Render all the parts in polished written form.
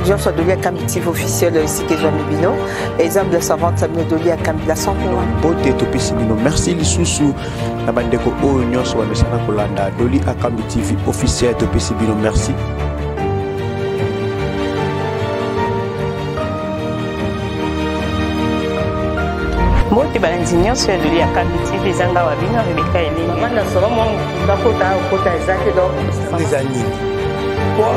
télévision soit donnée à Kambitif officiel ici que Jean Mibino. Exemple de savante, ça me donne à Kambi la 100 pour Beauté Topé Mino. Merci Lissousou. La bande de Oignon soit Messana Kolanda. Doli à Kambitif officiel Topé Mino. Merci. Mbote balanzinyo sur de la Kambitif les anga wabino Rebecca Eleni. Maman na solo mon dakota kota ezake do. Les amis. Quoi?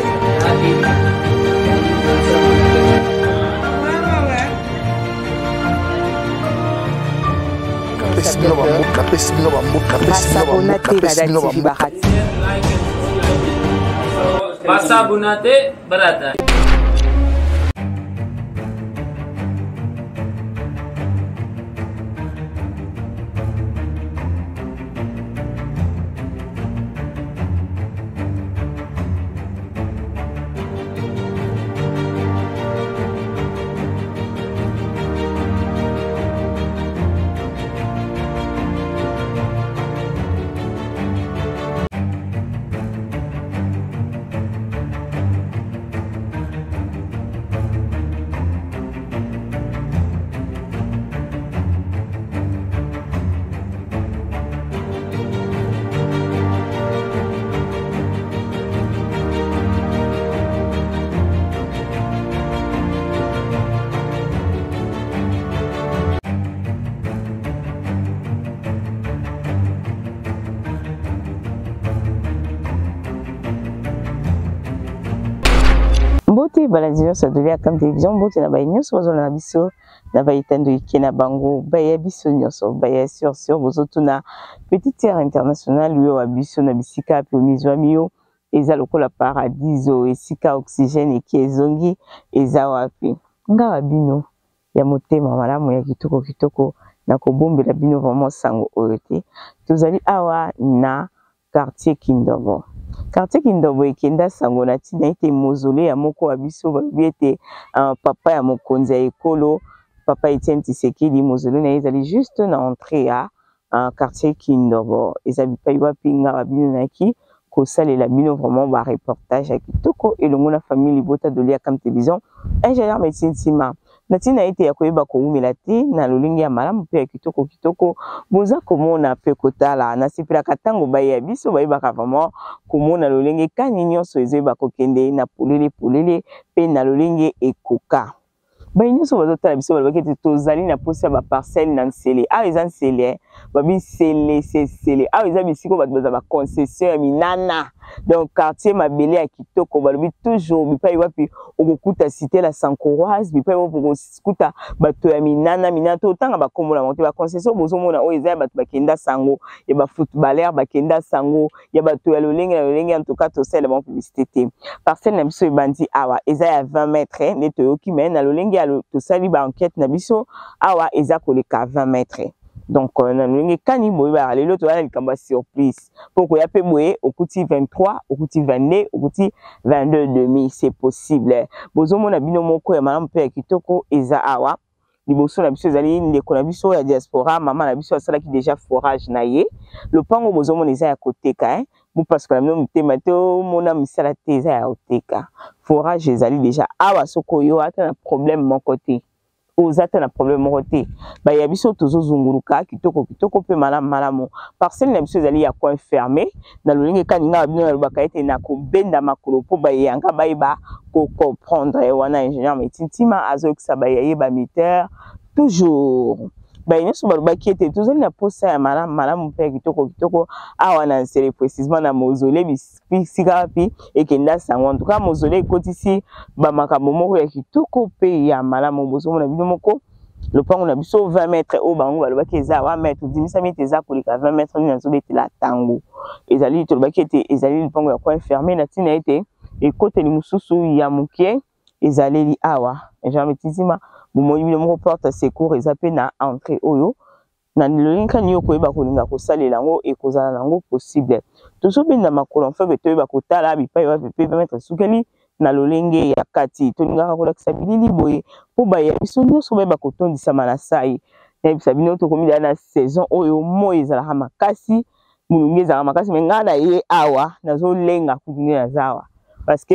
Masa bunate berata. Mbote balanzinyo sa doli akam télévision mbote na bayi nyonso bazo na biso na bayitando ikena bango baya biso nyonso baya sur bozo tuna petite terre internationale yo abiso na bisika pe mizwa miyo eza lokola paradiso esika oxygène eki ezongi eza wapi nga wabino ya motema malamu ya kitoko na kobombela bino vraiment sango oyo te tozali awa na quartier Kindobo. Quartier Kindobo ekenda sango na tina ete mausolée ya moko wa biso balobi ete papa ya mokonzi ya ekolo papa Etienne Tshisekedi mausolée na ezali juste na entrée ya quartier Kindobo eza bipai wapi nga babino naki kosalela bino vraiment ba reportage ya kitoko elongo na famille Libota Doli Akam télévision ingénieur médecine Sima na tina ete ya koyeba koumela te na lolingi ya malamu pe ya kitoko boza komona pe kotala na sipira katango baye ya biso bayebaka vraiment komona lolingi kani nyonso ezeba kokende na polele pe na lolingi ekoka baye nyonso bazotala biso balobaki ete tozali na posa ba parcelle na nsele awa eza nsele babi nsele awa eza bisiko bato baza ba concession ya minana donc quartier mabele ya kitoko balobi toujours bipai wapi okokuta cité la Sankoroise bipai wapi okokuta bato ya minana to tanga bakombola monte ba concession bozomona oyo eza ya bato bakenda sango ya ba footballeur bakenda sango ya bato ya lolenge en tout cas tosala ba publicité te parcelle na biso ebandi awa eza ya 20 mètres ne toyoki mais na lolenge ya tosali ba enquête na biso awa eza koleka 20 mètres. Donc, na lolenge kani boyeba lelo to ala likamba surprise. Poko ya pe boye okuti 23, okuti 22, okuti 22 demi, c'est possible. Bozo mona bino moko ya malamu pe ya kitoko eza awa. Liboso na biso ezali ndeko na biso ya diaspora, mama na biso asalaki déjà forage na ye. Lopango bozo mona eza ya koteka hein. Bo parce que na bino mutema te mona misala te eza ya koteka. Forage ezali déjà awa soko yo ata na problème mon côté. Ozata na problème mokote ba ya biso tozo zunguruka kitoko pe malamu parcelle na biso ezali ya coin fermé na lolinge kaninga bino na lobaka ete na ko benda makolo po ba yanga ba ko comprendre wana ingénieur métintima azokisa ba yeba meter toujours ba nyonso balobaki ete tozali na posa ya malamu pe kitoko awa na nsele précisément na mausolée bisika wapi ekenda sango en tout cas mausolée ekotisi ba makambo moko ya kitoko pe ya malamu bozomona bino moko lopango na biso 20 mètres o bango balobaki eza 1 mètre dimisa mètre eza koleka 20 mètres ni nazo betela tango ezali tolobaki ete ezali lopango ya coin fermé na tina ete ekoteli mususu ya mukie ezali awa jamais tizima bomoni bino moko porte secours eza pe na entrée oyo na lolinga niyo koyeba kolinga kosalela yango ekozala nango possible tozobenda makolo en fait toyeba kotala bipai wa pe mettre sukeli na lolenge ya kati tolingaka kolakisa bilili boye po baya biso nyonso bayeba kotondisama na sai yebisa bino tokomida na saison oyo moi ezalaka makasi mulungu ezalaka makasi me nga na ye awa nazolenga kutuni na zawa parce que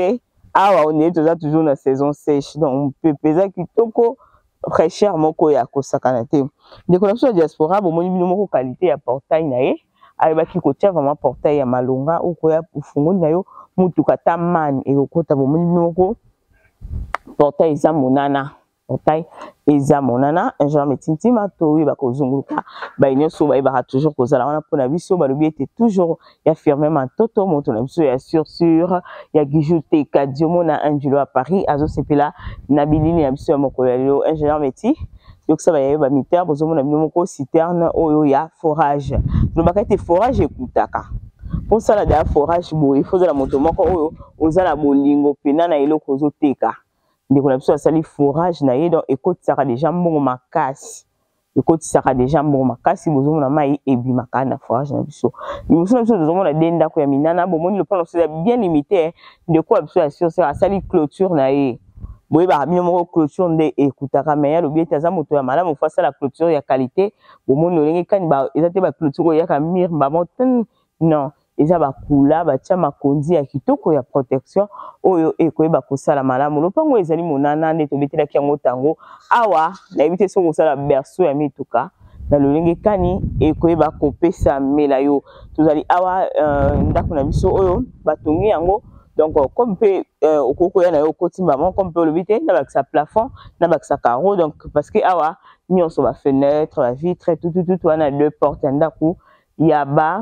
awa on est toujours na saison sèche donc pepeza kitoko fraîcheur moko ya kosakana te ndeko na biso ya diaspora bomoni bino moko qualité ya portail na ye ayebaki kotia vraiment portail ya malonga okoya ufungoli na yo mutuka ta mani ekokota bomoni bino moko portail eza monana portail eza monana un genre metintima to yeba kozunguluka ba nyonso ba yeba toujours kozala wana pona biso balobi ete toujours ya firmement toto moto na biso ya sur ya gijute kadiomo na anjulo à Paris azo sepela na bilini na biso ya mokolo lelo un genre meti donc ça va y ba miter bozomona bino moko citerne oyo ya forage no bakate forage ekutaka pour ça la forage bo il faut la moto moko oyo ozala bolingo pena na eloko ozoteka ndeko na biso asali forage na ye donc ekotisaka déjà mbongo makasi ekotisaka déjà mbongo makasi bozomona mai ebimaka na forage na biso liboso na biso tozomona de ndako ya minana bomoni le plan c'est bien limité ndeko na biso assuré asali clôture na ye boyeba bino moko clôture nde ekutaka mais ya lobi ete aza moto ya malamu faut asala clôture ya qualité bomoni lolenge kani ba eza te ba clôture ya ka mire ba montagne non eza bakula batia makonzi ya kitoko ya protection oyo ekoyeba kosala malamu lopango ezali monana nde tobetelaki yango tango awa nayebi te soki kosala berceau ya mituka na lolenge kani ekoyeba kopesa mela yo tozali awa ndako na biso oyo batongi yango donc comme pe okokoya na yo okotimbama comme pe olobi te na bakisa plafond na bakisa carreau donc parce que awa nyonso ba fenêtre ba vitre tout wana deux portes ya ndako ya ba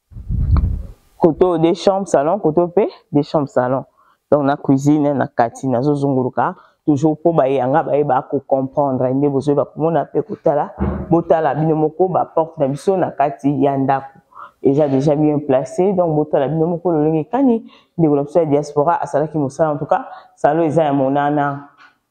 koto des chambres salon koto pe des chambres salon donc na cuisine na kati na zozunguluka toujours pour bayanga ba ko comprendre nde bozo ba komona pe kotala botala bino moko ba porte na biso na kati ya ndako déjà bien placé donc botala bino moko lolenge kani ndeko na biso ya diaspora asalaki mosala en tout cas salon eza ya monana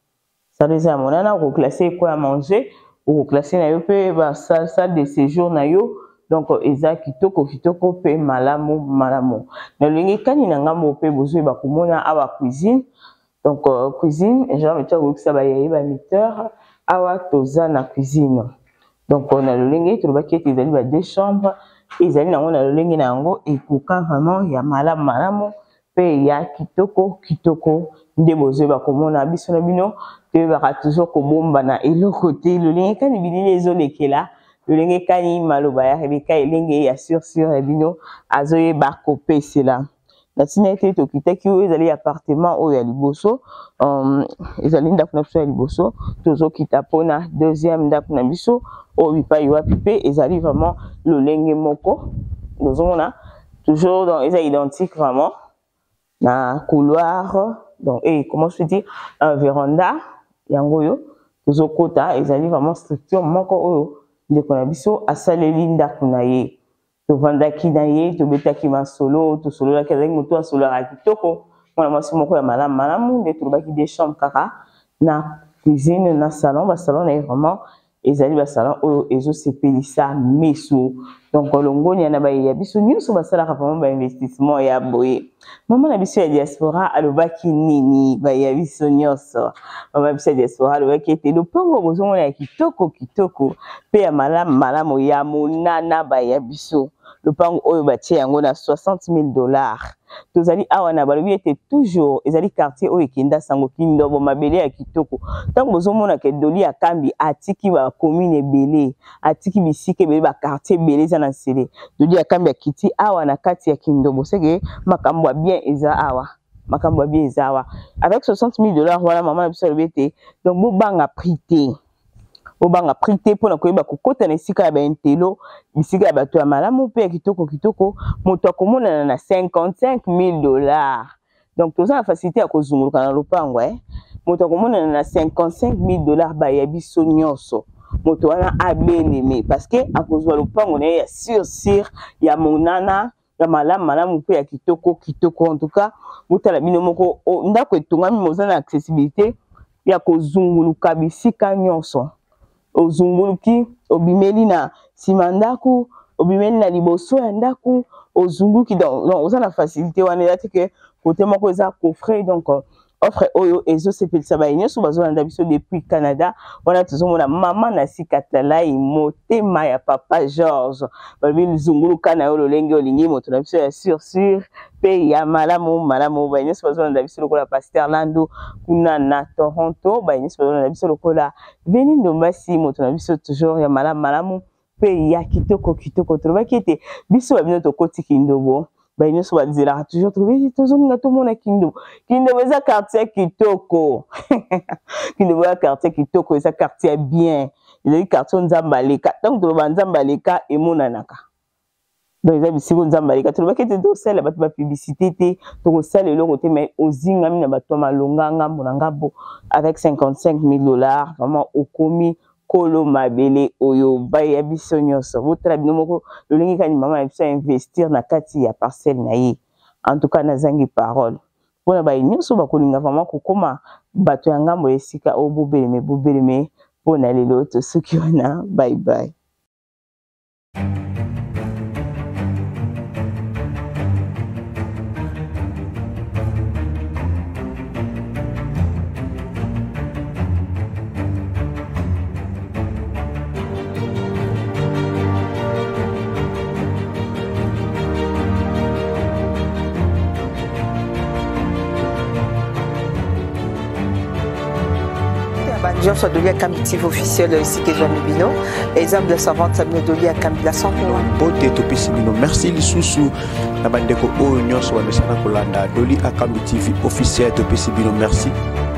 ko classer quoi à manger ou classer na yo pe ba salle de séjour na yo donc eza kitoko pe malamu na lingi kani na ngambo pe bozo ba komona awa cuisine donc cuisine genre metia ko ça ba yeyi ba miteur awa toza na cuisine donc on a le lingi to ba kete ezali ba deux chambres ezali na ngona le lingi na yango ekoka vraiment ya malamu pe ya kitoko nde bozo ba komona biso na bino te ba toujours ko bomba na eloko te le lingi kani bilili ezolekela lolenge kani maloba ya rebeka elenge ya sur bino azoye bakopesela na tina ete tokitaki oyo ezali appartement oyo ya liboso ezali ndako na biso ya liboso tozokita mpona deuxième ndako na biso oyo bipai wapi pe ezali vraiment lolenge moko tozomona toujours donc eza identique vraiment na couloir donc comment je peux dire un véranda yango oyo tozokota ezali vraiment structure moko oyo ndeko na biso asaleli ndako na ye tovandaki na ye tobetaki masolo tosololaki azalaki moto asololaka kitoko mwana mwasi moko ya malamu nde tolobaki des chambres kaka na cuisine na salon basalon na ye vraiment ezali basalon oyo ezosepelisa miso donc longoni na baye ya biso nyonso basalaka vraiment bainvestissement ya boye mama na biso ya diaspora alobaki nini baye ya biso nyonso mama biso ya diaspora alobaki ete lopango bozomona ya kitoko pe ya malamu ya monana baye ya biso lopango oyo batie yango na $60,000 tozali awa na balobi ete toujours ezali quartier oyo ekenda sango kindobo mabele ya kitoko ntango bozomona ke Doli Akambi atiki ba commune ebele atiki bisika ebele ba quartier ebele eza na nsele Doli Akambi akiti awa na kati ya kindobo seke makambo bien eza awa avec $60,000 wana mama na biso alobi ete donc bobanga prix te obanga prité pona koyeba kokota na esika ya baintelo bisika ya bato ya malamu pe ya kitoko moto akomona na $55,000 donc toza na facilité ya kozunguluka na lopango moto akomona na $55,000 ba ya biso nyonso moto wana abeleme parce que akozwa lopango na ya sur ya monana ya malamu pe ya kitoko en tout cas botala bino moko ndako etongami moza na accessibilité ya kozunguluka bisika nyonso ozunguluki obimeli na sima ndako obimeli na liboso ya ndako ozunguluki donc oza na facilité wana eza te ke côté moko eza coffret donc offre oyo ezo sepelisa ba nyonso bazolanda biso depuis Canada. Wana tozomona mama na sikatalai motema ya papa George balobi zunguluka na yo lolenge olingi moto na biso ya sûr pe ya malamu ba nyonso bazolanda biso lokola Pasteur Lando kuna na Toronto, ba nyonso bazolanda biso lokola Veni Ndombasi moto na biso toujours ya malamu pe ya kitoko tolobaki ete biso babino tokoti Kindobo ba nyonso bazela toujours trouver tozolinga tomona Kindobo eza quartier kitoko Kindobo ya quartier kitoko eza quartier bien ezali quartier Nzambaleka donc toloba Nzambaleka emonanaka donc eza bisiko Nzambaleka tolobaki ete tosala bato ba publicité te tokosala eloko te mais ozingami na bato malonga ngambo na ngabo avec $55,000 vraiment okomi kolo mabele oyo baya biso nyonso botala bino moko lolingi kani mama ya biso investir na kati ya parcelle na ye. En tout cas nazangi parole pona ba nyonso bakolinga vraiment kokoma bato ya ngambo esika o bobeleme pona lelo to soki wana bye bye. Soit Doli à Kambitif officiel ici que Jean Bino, exemple de savante Samne Doli à Kambila 100%. Bote to Pesibino, merci lisusu na bandeko oyo nyonso wamesana kolanda Doli à Kambitif officiel to Pesibino, merci.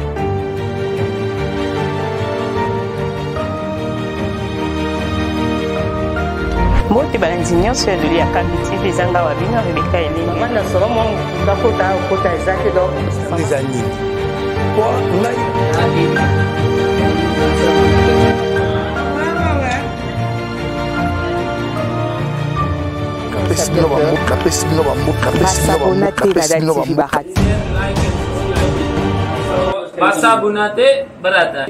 Bote balandi nyonso ya Doli à Kambitif ezanga wa bino Rebecca Eleni. Mama na solo mo ndakota okota ezaki donc Les amis. Quoi ngai Masa Bunate Barata.